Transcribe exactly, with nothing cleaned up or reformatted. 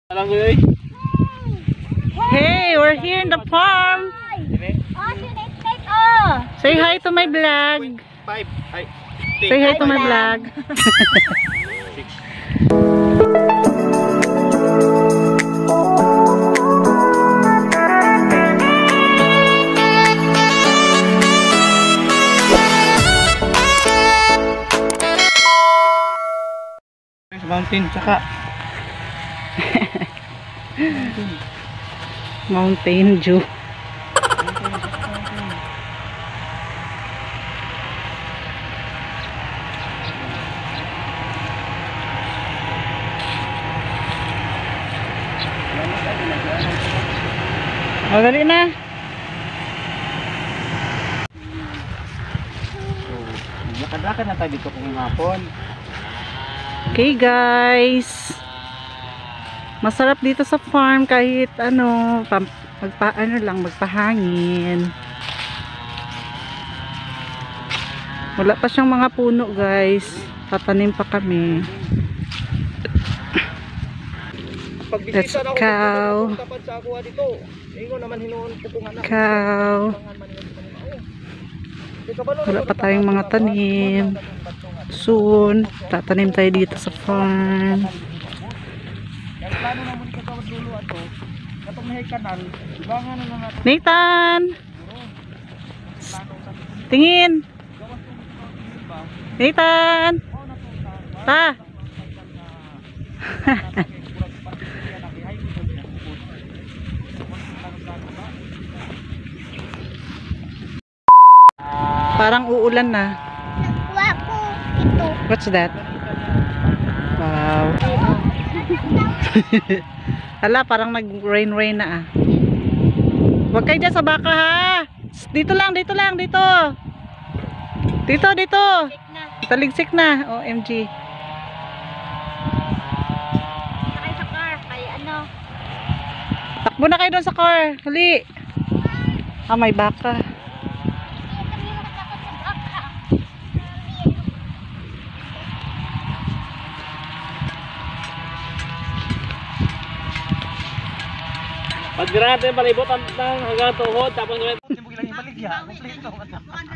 Hey, we're here in the farm. Say hi to my vlog. Say hi to my vlog. Mountain tsaka Mountain Dew. Madali na. lakad-lakad na tayo dito kung hapon. Okay guys, masarap dito sa farm kahit ano, magpa, ano lang, magpahangin. Wala pa siyang mga puno guys, tatanim pa kami. That's a cow. Cow. Wala pa tayong mga tanim. Soon, tatanim tayo dito sa farm. Nathan! Tingin! Nathan! Ta! Parang uulan na. What's that? Wow. Hala, parang nag-rain-rain na ah. Huwag kayo dyan sa baka ha. Dito lang, dito lang, dito. Dito, dito. Taligsik na. O M G. Sakay sa car. Kaya ano? Takbo na kayo doon sa car. Hali. Ah, may baka. Pag natin palibot ang hanggang tuhod tapos gawin. Hindi mo ilang ibaligya.